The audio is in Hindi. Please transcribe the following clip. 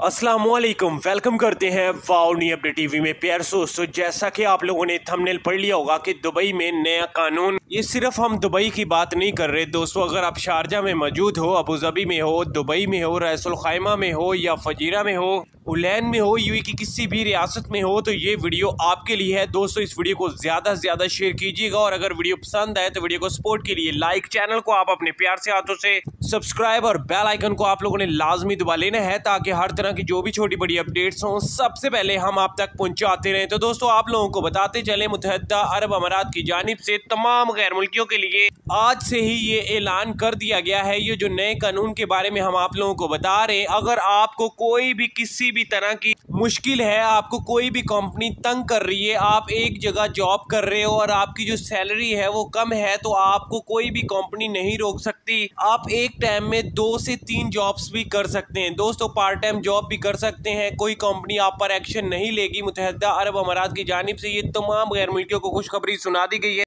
अस्सलामुअलैकुम, वेलकम करते हैं वाओ न्यू अपडेट टीवी में। प्यारे दोस्तों, जैसा कि आप लोगों ने थंबनेल पढ़ लिया होगा कि दुबई में नया कानून, ये सिर्फ हम दुबई की बात नहीं कर रहे दोस्तों। अगर आप शारजा में मौजूद हो, अबू धाबी में हो, दुबई में हो, रैसुल खैमा में हो या फजीरा में हो, उलैन में हो, यूएई की किसी भी रियासत में हो, तो ये वीडियो आपके लिए है दोस्तों। इस वीडियो को ज़्यादा से ज़्यादा शेयर कीजिएगा और अगर वीडियो पसंद आए तो वीडियो को सपोर्ट के लिए लाइक, चैनल को आप अपने प्यार से हाथों से सब्सक्राइब और बेल आइकन को आप लोगों ने लाजमी दबा लेना है ताकि हर तरह की जो भी छोटी बड़ी अपडेट्स हों सबसे पहले हम आप तक पहुंचाते रहें। तो दोस्तों, आप लोगों को बताते चले, मुत्तहदा अरब अमारात की जानिब से तमाम गैर मुल्कियों के लिए आज से ही ये ऐलान कर दिया गया है। ये जो नए कानून के बारे में हम आप लोगों को बता रहे हैं, अगर आपको कोई भी किसी भी तरह की मुश्किल है, आपको कोई भी कंपनी तंग कर रही है, आप एक जगह जॉब कर रहे हो और आपकी जो सैलरी है वो कम है, तो आपको कोई भी कंपनी नहीं रोक सकती। आप एक टाइम में 2 से 3 जॉब्स भी कर सकते हैं दोस्तों, पार्ट टाइम जॉब भी कर सकते हैं। कोई कंपनी आप पर एक्शन नहीं लेगी। मुत्तहदा अरब अमारात की जानिब से ये तमाम गैर मुल्कियों को खुशखबरी सुना दी गई है।